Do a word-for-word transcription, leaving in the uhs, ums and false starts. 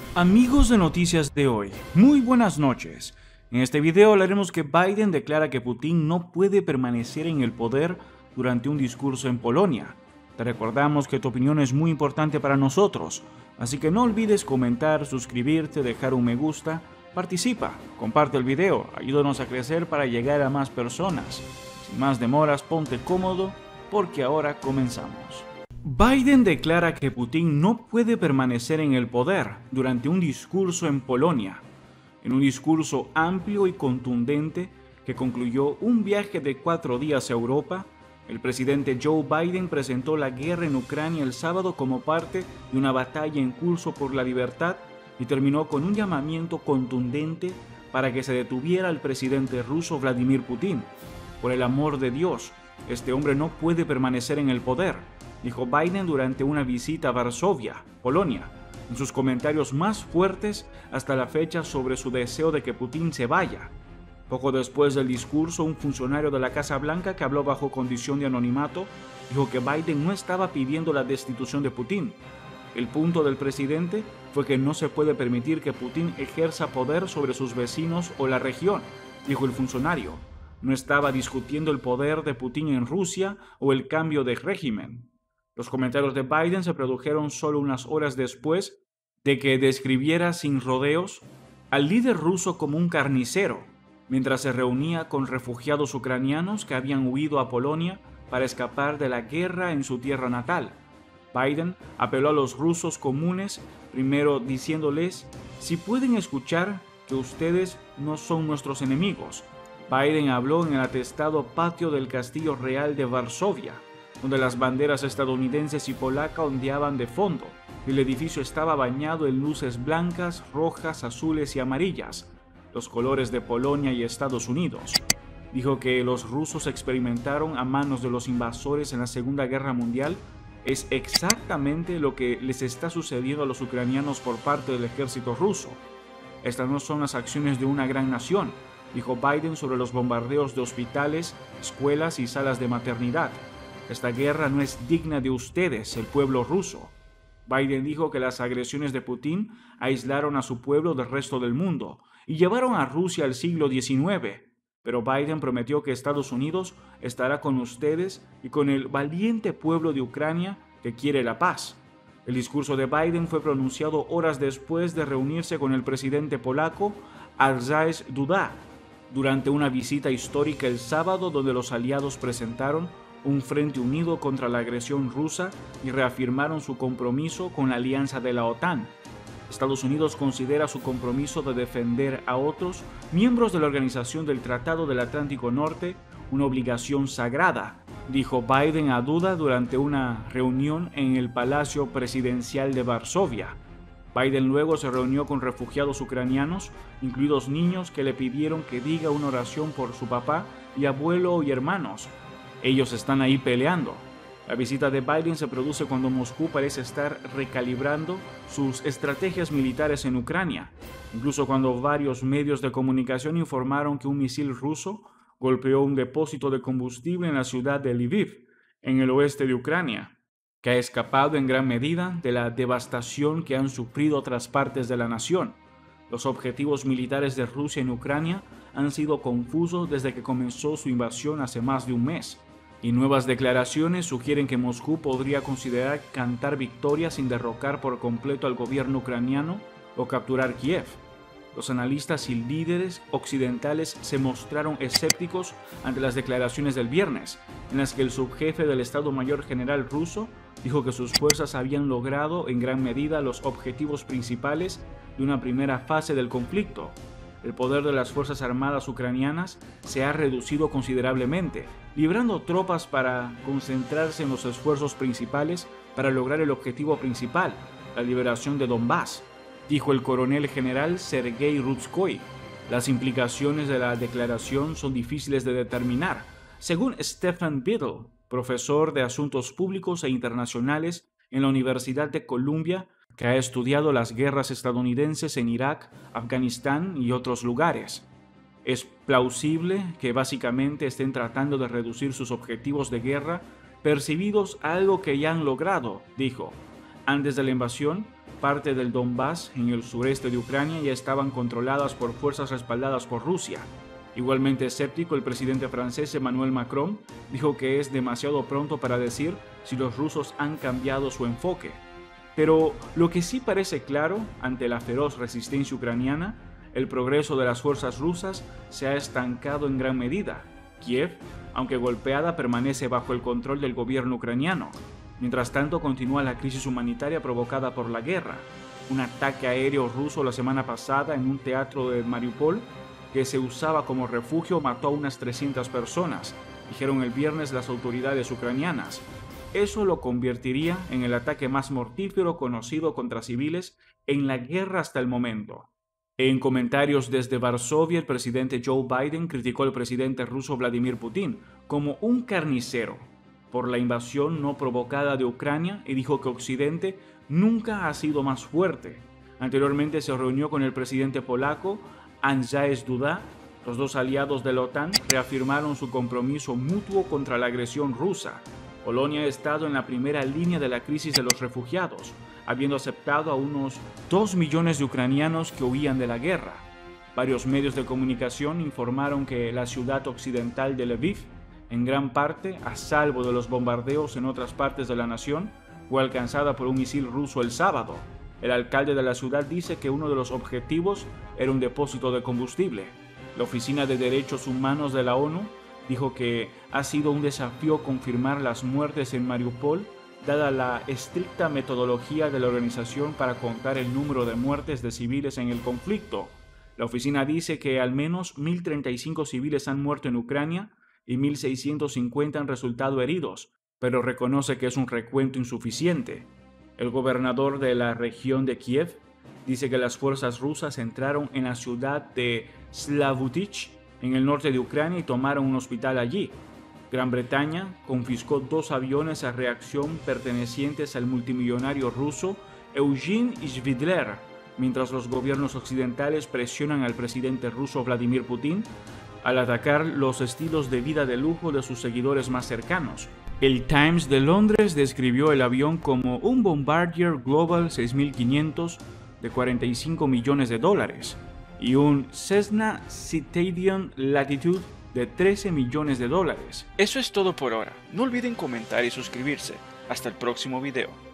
Amigos de Noticias de hoy, muy buenas noches. En este video hablaremos que Biden declara que Putin no puede permanecer en el poder durante un discurso en Polonia. Te recordamos que tu opinión es muy importante para nosotros, así que no olvides comentar, suscribirte, dejar un me gusta, participa, comparte el video, ayúdanos a crecer para llegar a más personas. Sin más demoras, ponte cómodo, porque ahora comenzamos. Biden declara que Putin no puede permanecer en el poder durante un discurso en Polonia, en un discurso amplio y contundente que concluyó un viaje de cuatro días a Europa. El presidente Joe Biden presentó la guerra en Ucrania el sábado como parte de una batalla en curso por la libertad y terminó con un llamamiento contundente para que se detuviera al presidente ruso Vladimir Putin. Por el amor de Dios, este hombre no puede permanecer en el poder, dijo Biden durante una visita a Varsovia, Polonia, en sus comentarios más fuertes hasta la fecha sobre su deseo de que Putin se vaya. Poco después del discurso, un funcionario de la Casa Blanca que habló bajo condición de anonimato dijo que Biden no estaba pidiendo la destitución de Putin. El punto del presidente fue que no se puede permitir que Putin ejerza poder sobre sus vecinos o la región, dijo el funcionario. No estaba discutiendo el poder de Putin en Rusia o el cambio de régimen. Los comentarios de Biden se produjeron solo unas horas después de que describiera sin rodeos al líder ruso como un carnicero, mientras se reunía con refugiados ucranianos que habían huido a Polonia para escapar de la guerra en su tierra natal. Biden apeló a los rusos comunes, primero diciéndoles: si pueden escuchar que ustedes no son nuestros enemigos. Biden habló en el atestado patio del Castillo Real de Varsovia, donde las banderas estadounidenses y polaca ondeaban de fondo. El edificio estaba bañado en luces blancas, rojas, azules y amarillas, los colores de Polonia y Estados Unidos. Dijo que los rusos experimentaron a manos de los invasores en la Segunda Guerra Mundial es exactamente lo que les está sucediendo a los ucranianos por parte del ejército ruso. Estas no son las acciones de una gran nación, dijo Biden sobre los bombardeos de hospitales, escuelas y salas de maternidad. Esta guerra no es digna de ustedes, el pueblo ruso. Biden dijo que las agresiones de Putin aislaron a su pueblo del resto del mundo y llevaron a Rusia al siglo diecinueve. Pero Biden prometió que Estados Unidos estará con ustedes y con el valiente pueblo de Ucrania que quiere la paz. El discurso de Biden fue pronunciado horas después de reunirse con el presidente polaco Andrzej Duda durante una visita histórica el sábado, donde los aliados presentaron un frente unido contra la agresión rusa y reafirmaron su compromiso con la alianza de la OTAN. Estados Unidos considera su compromiso de defender a otros miembros de la Organización del Tratado del Atlántico Norte una obligación sagrada, dijo Biden a Duda durante una reunión en el Palacio Presidencial de Varsovia. Biden luego se reunió con refugiados ucranianos, incluidos niños que le pidieron que diga una oración por su papá y abuelo y hermanos. Ellos están ahí peleando. La visita de Biden se produce cuando Moscú parece estar recalibrando sus estrategias militares en Ucrania, incluso cuando varios medios de comunicación informaron que un misil ruso golpeó un depósito de combustible en la ciudad de Lviv, en el oeste de Ucrania, que ha escapado en gran medida de la devastación que han sufrido otras partes de la nación. Los objetivos militares de Rusia en Ucrania han sido confusos desde que comenzó su invasión hace más de un mes. Y nuevas declaraciones sugieren que Moscú podría considerar cantar victoria sin derrocar por completo al gobierno ucraniano o capturar Kiev. Los analistas y líderes occidentales se mostraron escépticos ante las declaraciones del viernes, en las que el subjefe del Estado Mayor General ruso dijo que sus fuerzas habían logrado en gran medida los objetivos principales de una primera fase del conflicto. El poder de las Fuerzas Armadas ucranianas se ha reducido considerablemente, librando tropas para concentrarse en los esfuerzos principales para lograr el objetivo principal, la liberación de Donbass, dijo el coronel general Sergei Rutskoy. Las implicaciones de la declaración son difíciles de determinar, según Stephen Biddle, profesor de Asuntos Públicos e Internacionales en la Universidad de Columbia, que ha estudiado las guerras estadounidenses en Irak, Afganistán y otros lugares. Es plausible que básicamente estén tratando de reducir sus objetivos de guerra percibidos a algo que ya han logrado, dijo. Antes de la invasión, parte del Donbass en el sureste de Ucrania ya estaban controladas por fuerzas respaldadas por Rusia. Igualmente escéptico, el presidente francés Emmanuel Macron dijo que es demasiado pronto para decir si los rusos han cambiado su enfoque. Pero lo que sí parece claro, ante la feroz resistencia ucraniana, el progreso de las fuerzas rusas se ha estancado en gran medida. Kiev, aunque golpeada, permanece bajo el control del gobierno ucraniano. Mientras tanto, continúa la crisis humanitaria provocada por la guerra. Un ataque aéreo ruso la semana pasada en un teatro de Mariupol que se usaba como refugio mató a unas trescientas personas, dijeron el viernes las autoridades ucranianas. Eso lo convertiría en el ataque más mortífero conocido contra civiles en la guerra hasta el momento. En comentarios desde Varsovia, el presidente Joe Biden criticó al presidente ruso Vladimir Putin como un carnicero por la invasión no provocada de Ucrania y dijo que Occidente nunca ha sido más fuerte. Anteriormente se reunió con el presidente polaco Andrzej Duda. Los dos aliados de la OTAN reafirmaron su compromiso mutuo contra la agresión rusa. Polonia ha estado en la primera línea de la crisis de los refugiados, habiendo aceptado a unos dos millones de ucranianos que huían de la guerra. Varios medios de comunicación informaron que la ciudad occidental de Lviv, en gran parte a salvo de los bombardeos en otras partes de la nación, fue alcanzada por un misil ruso el sábado. El alcalde de la ciudad dice que uno de los objetivos era un depósito de combustible. La Oficina de Derechos Humanos de la ONU dijo que ha sido un desafío confirmar las muertes en Mariupol, dada la estricta metodología de la organización para contar el número de muertes de civiles en el conflicto. La oficina dice que al menos mil treinta y cinco civiles han muerto en Ucrania y mil seiscientos cincuenta han resultado heridos, pero reconoce que es un recuento insuficiente. El gobernador de la región de Kiev dice que las fuerzas rusas entraron en la ciudad de Slavutich, en el norte de Ucrania, y tomaron un hospital allí. Gran Bretaña confiscó dos aviones a reacción pertenecientes al multimillonario ruso Eugene Shvidler, mientras los gobiernos occidentales presionan al presidente ruso Vladimir Putin al atacar los estilos de vida de lujo de sus seguidores más cercanos. El Times de Londres describió el avión como un Bombardier Global seis mil quinientos de cuarenta y cinco millones de dólares y un Cessna Citation Latitude de trece millones de dólares. Eso es todo por ahora. No olviden comentar y suscribirse. Hasta el próximo video.